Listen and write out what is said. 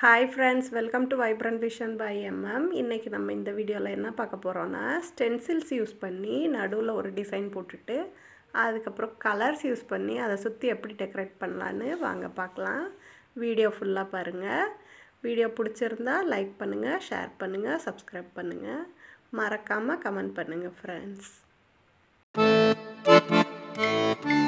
Hi friends, welcome to Vibrant Vision by MM. இன்னைக்கு நம்ம இந்த வீடியோல என்ன பார்க்க போறோம்னா ஸ்டென்சில்ஸ் யூஸ் பண்ணி நடுவுல ஒரு டிசைன் போட்டுட்டு அதுக்கப்புறம் கலர்ஸ் யூஸ் பண்ணி அதை சுத்தி எப்படி டெக்கரேட் பண்ணலாம்னு வாங்க பார்க்கலாம். வீடியோ ஃபுல்லா பாருங்க. வீடியோ பிடிச்சிருந்தா லைக் பண்ணுங்க, ஷேர் பண்ணுங்க, சப்ஸ்கிரைப் பண்ணுங்க. மறக்காம கமெண்ட் பண்ணுங்க friends.